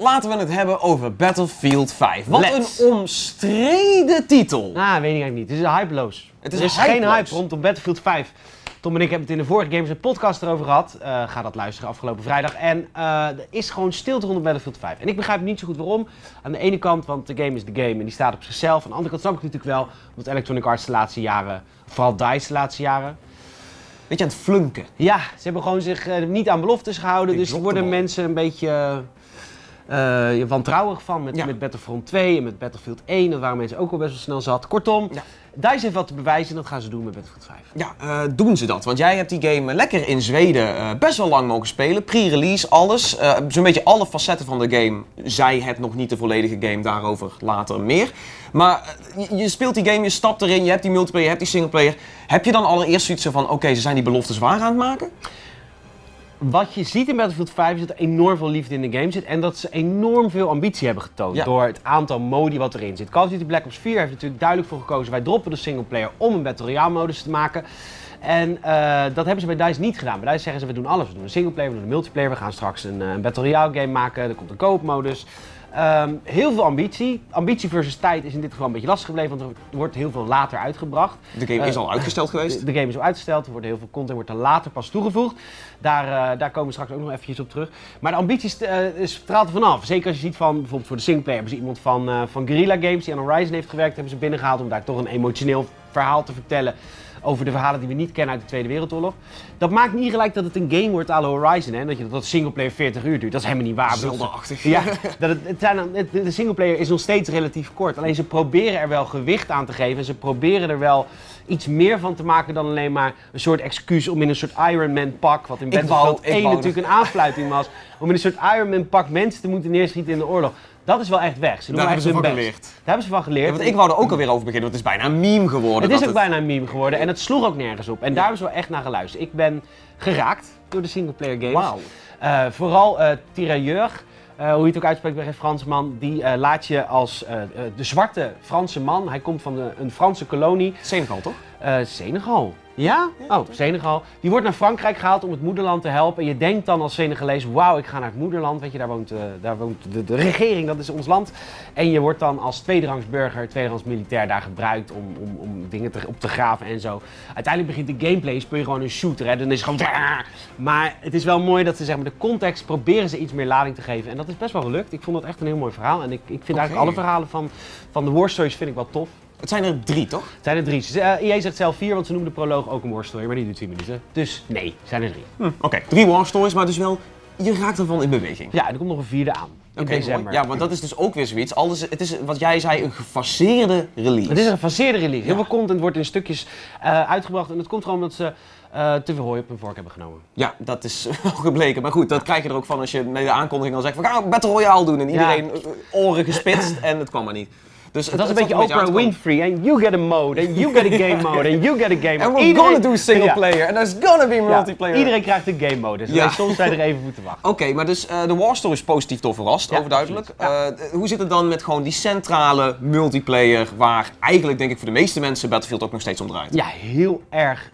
laten we het hebben over Battlefield 5. Wat een omstreden titel. Weet ik eigenlijk niet. Het is hypeloos. Het is er is geen hype rondom Battlefield 5. Tom en ik hebben het in de vorige Games podcast erover gehad. Ga dat luisteren afgelopen vrijdag. En er is gewoon stilte rondom Battlefield 5. En ik begrijp niet zo goed waarom. Aan de ene kant, want de game is de game en die staat op zichzelf. Aan de andere kant snap ik natuurlijk wel, omdat Electronic Arts de laatste jaren, vooral DICE de laatste jaren... Beetje aan het flunken. Ja, ze hebben gewoon zich niet aan beloftes gehouden. Dus er worden mensen een beetje wantrouwig van met Battlefront 2 en met Battlefield 1. Dat waren mensen ook al best wel snel zat. Kortom, DICE heeft wat te bewijzen en dat gaan ze doen met Battlefield 5. Ja, doen ze dat? Want jij hebt die game lekker in Zweden best wel lang mogen spelen. Pre-release, alles. Zo'n beetje alle facetten van de game. Zij het nog niet de volledige game, daarover later meer. Maar je speelt die game, je stapt erin, je hebt die multiplayer, je hebt die singleplayer. Heb je dan allereerst zoiets van, oké, ze zijn die beloftes waar aan het maken? Wat je ziet in Battlefield 5 is dat er enorm veel liefde in de game zit en dat ze enorm veel ambitie hebben getoond door het aantal modi wat erin zit. Call of Duty Black Ops 4 heeft natuurlijk duidelijk voor gekozen, wij droppen de singleplayer om een Battle Royale modus te maken. En dat hebben ze bij DICE niet gedaan. Bij DICE zeggen ze, we doen alles. We doen een singleplayer, we doen een multiplayer, we gaan straks een Battle Royale game maken, er komt een co-op modus. Heel veel ambitie. Ambitie versus tijd is in dit geval een beetje lastig gebleven, want er wordt heel veel later uitgebracht. De game is al uitgesteld geweest? De game is al uitgesteld, er wordt heel veel content wordt er later pas toegevoegd. Daar komen we straks ook nog eventjes op terug. Maar de ambitie straalt er vanaf. Zeker als je ziet van, bijvoorbeeld voor de singleplayer hebben ze iemand van Guerrilla Games die aan Horizon heeft gewerkt, hebben ze binnengehaald om daar toch een emotioneel verhaal te vertellen over de verhalen die we niet kennen uit de Tweede Wereldoorlog. Dat maakt niet gelijk dat het een game wordt à la Horizon, hè? Dat singleplayer 40 uur duurt. Dat is helemaal niet waar. Zelda-achtig. Ja, de singleplayer is nog steeds relatief kort. Alleen ze proberen er wel gewicht aan te geven. En ze proberen er wel iets meer van te maken dan alleen maar een soort excuus om in een soort Iron Man pak, wat in Battlefield 1 natuurlijk een aanfluiting was, om in een soort Iron Man pak mensen te moeten neerschieten in de oorlog. Dat is wel echt weg. Daar hebben ze van geleerd. Daar hebben ze van geleerd. Ja, want ik wou er ook alweer over beginnen, want het is bijna een meme geworden. Het is ook bijna een meme geworden en het sloeg ook nergens op. En daar hebben ze wel echt naar geluisterd. Ik ben geraakt door de singleplayer games. Wauw. Vooral Tirailleur, hoe je het ook uitspreekt bij een Fransman, die laat je als de zwarte Franse man. Hij komt van een Franse kolonie. Senegal, toch? Senegal. Ja? Oh, Senegal. Die wordt naar Frankrijk gehaald om het moederland te helpen. En je denkt dan als Senegalees, wauw, ik ga naar het moederland. Weet je, daar woont de regering, dat is ons land. En je wordt dan als tweederangs burger, tweederangs militair daar gebruikt om dingen op te graven en zo. Uiteindelijk begint de gameplay, speel je gewoon een shooter. Hè? Dan is het gewoon... Maar het is wel mooi dat ze zeg maar, de context proberen ze iets meer lading te geven. En dat is best wel gelukt. Ik vond dat echt een heel mooi verhaal. En ik vind eigenlijk alle verhalen van de War Stories vind ik wel tof. Het zijn er 3, toch? Het zijn er 3. EA zegt zelf 4, want ze noemen de proloog ook een war story, maar die duurt 10 minuten. Dus nee, het zijn er 3. Oké, 3 war stories, maar dus wel, je raakt ervan in beweging. Ja, en er komt nog een 4e aan. In december. Mooi. Ja, want dat is dus ook weer zoiets. Het is, wat jij zei, een gefaseerde release. Het is een gefaseerde release. Heel veel content wordt in stukjes uitgebracht en dat komt gewoon omdat ze te veel hooi op hun vork hebben genomen. Ja, dat is wel gebleken. Maar goed, dat krijg je er ook van als je bij de aankondiging al zegt van, we gaan Battle Royale doen. En iedereen oren gespitst en het kwam maar niet. Dus dat is een beetje Oprah Winfrey. En you get a mode, and you get a game mode, and you get a game mode. And we're gonna do single player, and there's gonna be multiplayer. Iedereen krijgt een game mode, dus soms zijn er even moeten wachten. Oké, maar dus de War Story is positief door verrast, overduidelijk. Hoe zit het dan met gewoon die centrale multiplayer, waar eigenlijk denk ik voor de meeste mensen Battlefield ook nog steeds om draait? Ja, heel erg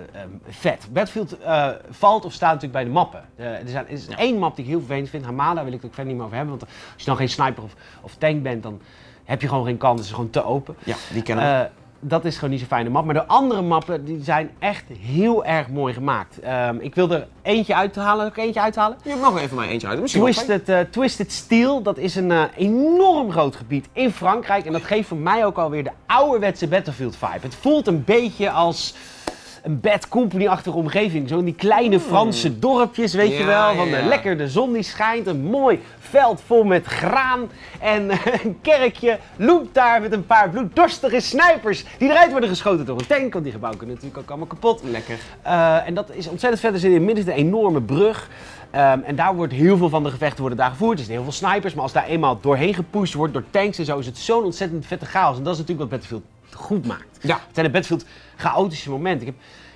vet. Battlefield valt of staat natuurlijk bij de mappen. Er is één map die ik heel vervelend vind, Hamada, daar wil ik het ook verder niet meer over hebben, want als je dan geen sniper of tank bent, dan heb je gewoon geen kans, het is gewoon te open. Ja, die kennen we. Dat is gewoon niet zo'n fijne map. Maar de andere mappen die zijn echt heel erg mooi gemaakt. Ik wil er eentje uithalen. Ook eentje uithalen? Je mag er even maar eentje uit. Twisted Steel, dat is een enorm groot gebied in Frankrijk. En dat geeft voor mij ook alweer de ouderwetse Battlefield 5. Het voelt een beetje als een Bad Company-achtige omgeving. Zo die kleine Franse dorpjes, weet je wel. Lekker de zon die schijnt. Een mooi veld vol met graan. En een kerkje loopt daar met een paar bloeddorstige snipers. Die eruit worden geschoten door een tank. Want die gebouwen kunnen natuurlijk ook allemaal kapot. Lekker. En dat is ontzettend vet. Er zit in het midden een enorme brug. En daar wordt heel veel van de gevechten worden daar gevoerd. Er zijn heel veel snipers. Maar als daar eenmaal doorheen gepusht wordt door tanks en zo, is het zo'n ontzettend vette chaos. En dat is natuurlijk wat Battlefield goed maakt. Ja. Het zijn de Battlefield chaotische momenten.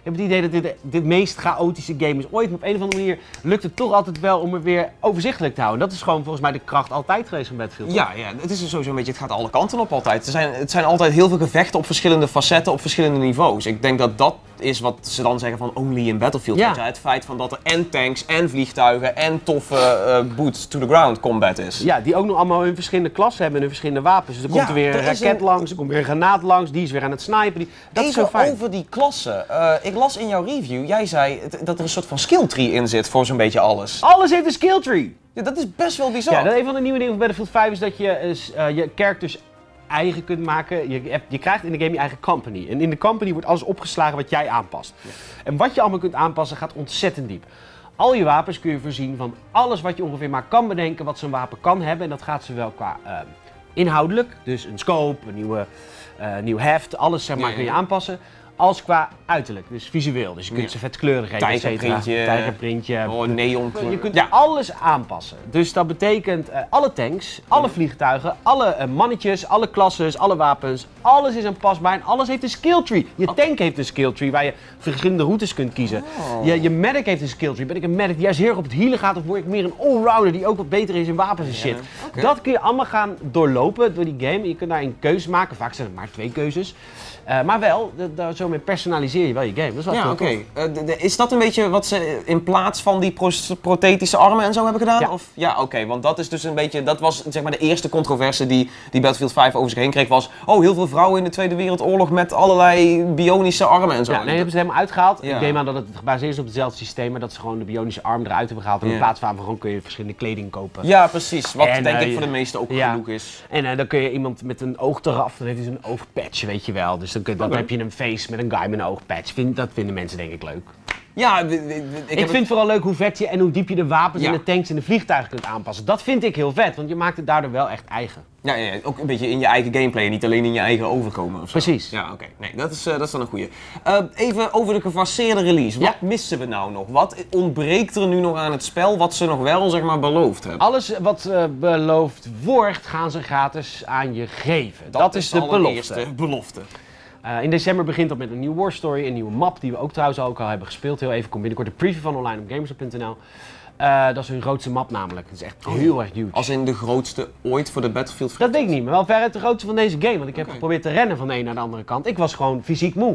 Ik heb het idee dat dit de meest chaotische game is ooit. Maar op een of andere manier lukt het toch altijd wel om het weer overzichtelijk te houden. Dat is gewoon volgens mij de kracht altijd geweest van Battlefield. Ja, het is sowieso een beetje, het gaat alle kanten op altijd. Het zijn altijd heel veel gevechten op verschillende facetten, op verschillende niveaus. Ik denk dat dat is wat ze dan zeggen van only in Battlefield. Ja. Het feit van dat er en tanks, en vliegtuigen, en toffe boots to the ground combat is. Ja, die ook nog allemaal hun verschillende klassen hebben en hun verschillende wapens. Dus er komt er weer een raket langs, er komt weer een granaat langs, die is weer aan het snipen. Dat is zo fijn. Over die klassen. Ik las in jouw review, jij zei dat er een soort van skill tree in zit voor zo'n beetje alles. Alles heeft een skill tree! Ja, dat is best wel bizar. Ja, een van de nieuwe dingen van Battlefield 5 is dat je je characters eigen kunt maken. Je krijgt in de game je eigen company. En in de company wordt alles opgeslagen wat jij aanpast. Ja. En wat je allemaal kunt aanpassen gaat ontzettend diep. Al je wapens kun je voorzien van alles wat je ongeveer maar kan bedenken wat zo'n wapen kan hebben. En dat gaat zowel qua inhoudelijk, dus een scope, een nieuw heft, alles zeg maar kun je aanpassen. Als qua uiterlijk, dus visueel. Dus je kunt ze vet kleuren geven, tijgerprintje, neonkleur. Je kunt alles aanpassen. Dus dat betekent alle tanks, alle vliegtuigen, alle mannetjes, alle klasses, alle wapens. Alles is aanpasbaar en alles heeft een skill tree. Je tank heeft een skill tree waar je verschillende routes kunt kiezen. Je medic heeft een skill tree. Ben ik een medic die juist heel erg op het hielen gaat of word ik meer een allrounder die ook wat beter is in wapens en shit. Okay. Dat kun je allemaal gaan doorlopen door die game. Je kunt daarin keuzes maken, vaak zijn er maar 2 keuzes. Maar wel, zo mee personaliseer je wel je game. Dat is wel oké. Is dat een beetje wat ze in plaats van die prothetische armen en zo hebben gedaan? Ja, ja oké. Want dat is dus een beetje, dat was zeg maar de eerste controverse die Battlefield 5 over zich heen kreeg, was heel veel vrouwen in de Tweede Wereldoorlog met allerlei bionische armen en zo. Ja, nee, hebben ze helemaal uitgehaald. Ja. Ik neem aan dat het gebaseerd is op hetzelfde systeem, maar dat ze gewoon de bionische arm eruit hebben gehaald. En in plaats van gewoon kun je verschillende kleding kopen. Ja, precies. Wat denk ik voor de meesten ook genoeg is. En dan kun je iemand met een oog eraf, dan heeft hij zo'n oogpatch, weet je wel. Dus dan heb je een face met een guy met een oogpatch. Dat vinden mensen denk ik leuk. Ja, ik vind vooral leuk hoe vet je en hoe diep je de wapens en de tanks en de vliegtuigen kunt aanpassen. Dat vind ik heel vet, want je maakt het daardoor wel echt eigen. Ja, ook een beetje in je eigen gameplay en niet alleen in je eigen overkomen of zo. Precies. Ja, oké. Nee, dat is dan een goeie. Even over de gefaseerde release. Wat missen we nou nog? Wat ontbreekt er nu nog aan het spel wat ze nog wel, zeg maar, beloofd hebben? Alles wat beloofd wordt, gaan ze gratis aan je geven. Dat is de belofte. In december begint dat met een nieuwe war story, een nieuwe map die we ook trouwens al hebben gespeeld. Heel even, komt binnenkort een preview van online op gamers.nl. Dat is hun grootste map namelijk. Het is echt heel erg huge. Als in de grootste ooit voor de Battlefield franchise? Dat weet ik niet, maar wel veruit de grootste van deze game. Want ik heb geprobeerd te rennen van de een naar de andere kant. Ik was gewoon fysiek moe.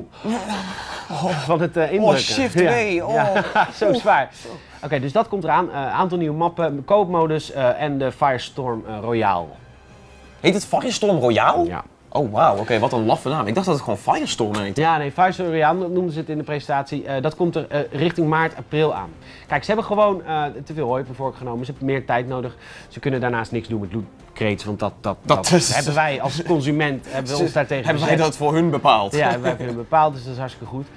Van het indrukken. Shift W. Ja, zo zwaar. Oké, dus dat komt eraan. Aantal nieuwe mappen, co-op-modus en de Firestorm Royale. Heet het Firestorm Royale? Ja. Oh wauw, oké, wat een laffe naam. Ik dacht dat het gewoon Firestorm heette. Ja, nee, Firestorm Royale noemden ze het in de presentatie. Dat komt er richting maart, april aan. Kijk, ze hebben gewoon te veel hooi voorgenomen. Ze hebben meer tijd nodig. Ze kunnen daarnaast niks doen met loot crates, want dat hebben wij als consument hebben we ons daartegen Hebben wij dat voor hun bepaald? Ja, hebben wij voor hun bepaald, dus dat is hartstikke goed.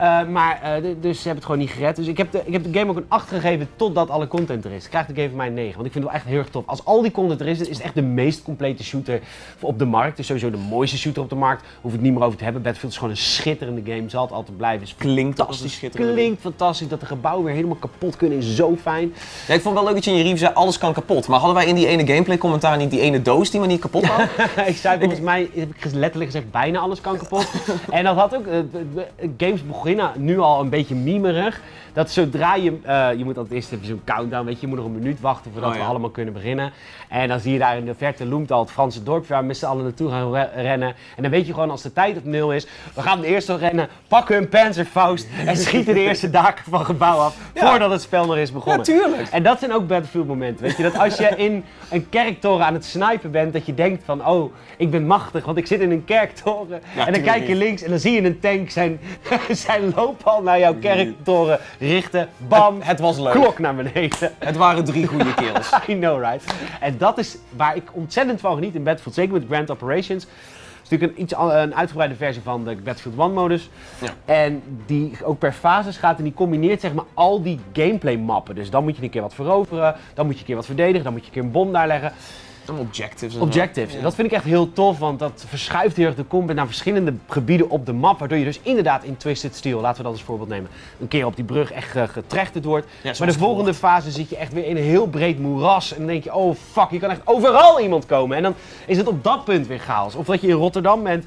Dus ze hebben het gewoon niet gered. Dus ik heb de game ook een 8 gegeven totdat alle content er is. Ik krijg de game van mij een 9, want ik vind het wel echt heel erg tof. Als al die content er is het echt de meest complete shooter op de markt. Het is sowieso de mooiste shooter op de markt. Hoef het niet meer over te hebben. Battlefield is gewoon een schitterende game, zal het altijd blijven. Het klinkt fantastisch schitterend. Klinkt fantastisch, dat de gebouwen weer helemaal kapot kunnen is zo fijn. Ja, ik vond wel leuk dat je in je review zei, alles kan kapot. Maar hadden wij in die ene gameplay commentaar niet die ene doos die maar niet kapot had? Ik zei volgens mij, heb ik letterlijk gezegd, bijna alles kan kapot. En dat had ook, games beginnen nu al een beetje mimerig. Dat zodra je moet altijd eerst even zo'n countdown, weet je moet nog een minuut wachten voordat we allemaal kunnen beginnen. En dan zie je daar in de verte loomt al het Franse dorpje waar we met z'n allen naartoe gaan rennen. En dan weet je gewoon als de tijd op 0 is, we gaan eerst nog rennen, pakken hun Panzerfaust en schieten de eerste daken van het gebouw af voordat het spel nog is begonnen. Natuurlijk. En dat zijn ook Battlefield momenten, weet je. Dat als je in een kerktoren aan het snipen bent, dat je denkt van, oh, ik ben machtig, want ik zit in een kerktoren. Ja, en dan kijk je links en dan zie je een tank zijn loophal naar jouw kerktoren richten. Bam, het was leuk. Klok naar beneden. Het waren 3 goede kills. I know, right? En dat is waar ik ontzettend van geniet in Battlefield, zeker met Grand Operations. Het is natuurlijk een uitgebreide versie van de Battlefield 1 modus. Ja. En die ook per fases gaat en die combineert zeg maar al die gameplay mappen. Dus dan moet je een keer wat veroveren, dan moet je een keer wat verdedigen, dan moet je een keer een bom daar leggen. Objectives. En dat vind ik echt heel tof, want dat verschuift heel erg de combat naar verschillende gebieden op de map. Waardoor je dus inderdaad in Twisted Steel, laten we dat als voorbeeld nemen, een keer op die brug echt getrechterd wordt. Ja, maar de volgende fase zit je echt weer in een heel breed moeras. En dan denk je, oh fuck, hier kan echt overal iemand komen. En dan is het op dat punt weer chaos. Of dat je in Rotterdam bent,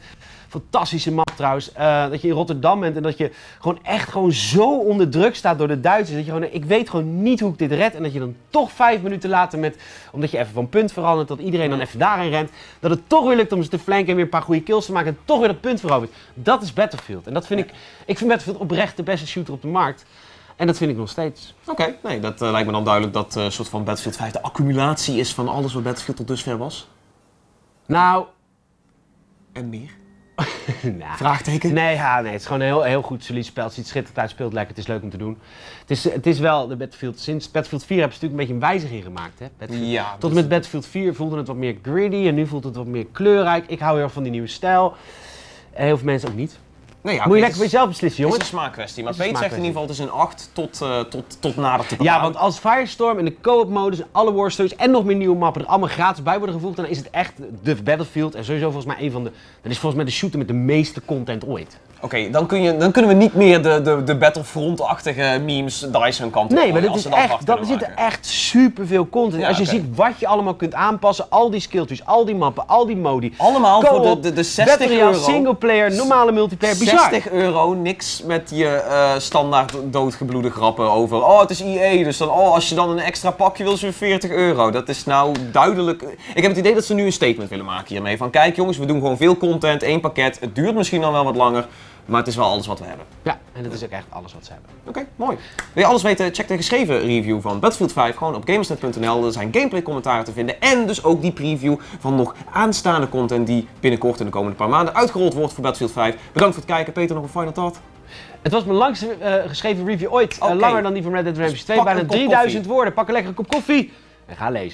Fantastische map trouwens. Dat je in Rotterdam bent en dat je gewoon zo onder druk staat door de Duitsers. Dat je gewoon, ik weet gewoon niet hoe ik dit red. En dat je dan toch 5 minuten later omdat je even van punt verandert, dat iedereen dan even daarin rent. Dat het toch weer lukt om ze te flanken en weer een paar goede kills te maken. En toch weer dat punt verovert. Dat is Battlefield. En dat vind ik vind Battlefield oprecht de beste shooter op de markt. En dat vind ik nog steeds. Oké, nee, dat lijkt me dan duidelijk dat soort van Battlefield 5 de accumulatie is van alles wat Battlefield tot dusver was. Nou... En meer? Nou, Vraagteken? Nee, het is gewoon een heel goed solide spel. Het ziet schitterend uit, speelt lekker, het is leuk om te doen. Het is wel de Battlefield. Sinds Battlefield 4 hebben ze natuurlijk een beetje een wijziging gemaakt. Hè? Ja. Tot en met Battlefield 4 voelde het wat meer gritty en nu voelt het wat meer kleurrijk. Ik hou heel erg van die nieuwe stijl. Heel veel mensen ook niet. Nee, ja, Moet je lekker voor jezelf beslissen, jongens. Het is een smaakkwestie. Maar Peet zegt in ieder geval het is een 8 tot nader te bepalen. Ja, want als Firestorm in de co-op modus en alle war stories en nog meer nieuwe mappen er allemaal gratis bij worden gevoegd, dan is het echt de Battlefield en sowieso volgens mij dat is volgens mij de shooter met de meeste content ooit. Oké, dan kunnen we niet meer de Battlefront-achtige memes Dyson kant op. Nee, maar er zit echt superveel content. Ja, als je ziet wat je allemaal kunt aanpassen, al die skilltrees, al die mappen, al die modi. Allemaal voor de 60 euro. Singleplayer, normale multiplayer, bizar. 60 euro, niks met je standaard doodgebloede grappen over. Oh, het is EA, dus dan, als je dan een extra pakje wil, is het 40 euro. Dat is nou duidelijk. Ik heb het idee dat ze nu een statement willen maken hiermee. Van kijk jongens, we doen gewoon veel content, 1 pakket. Het duurt misschien dan wel wat langer. Maar het is wel alles wat we hebben. Ja, en dat is ook echt alles wat ze hebben. Oké, mooi. Wil je alles weten? Check de geschreven review van Battlefield 5 gewoon op gamersnet.nl. Er zijn gameplay commentaren te vinden en dus ook die preview van nog aanstaande content die binnenkort in de komende paar maanden uitgerold wordt voor Battlefield 5. Bedankt voor het kijken. Peter, nog een final thought? Het was mijn langste geschreven review ooit. Okay. Langer dan die van Red Dead Redemption 2. Pak Bijna een kop 3000 koffie. woorden. Pak een lekkere kop koffie en ga lezen.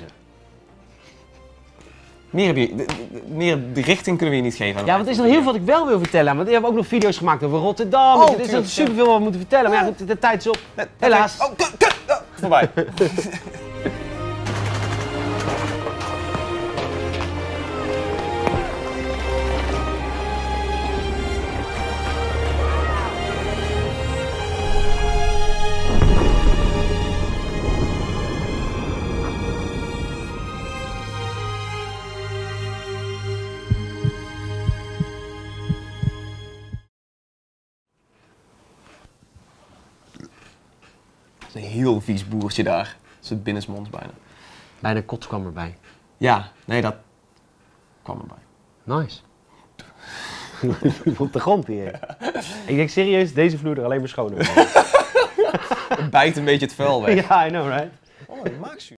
Meer de richting kunnen we je niet geven. Ja, want er is nog heel veel wat ik wel wil vertellen. Want ik heb ook nog video's gemaakt over Rotterdam. Er is nog superveel wat we moeten vertellen. Maar ja, goed, de tijd is op. Helaas. Oh, voorbij. Een heel vies boertje daar. Dat is het binnensmonds bijna. Bijna kots kwam erbij. Ja, nee, dat kwam erbij. Nice. Op de grond hier. Ja. Ik denk serieus, deze vloer er alleen maar schoon over. Het bijt een beetje het vuil weg. Ja, I know, right? Oh, maakzuur.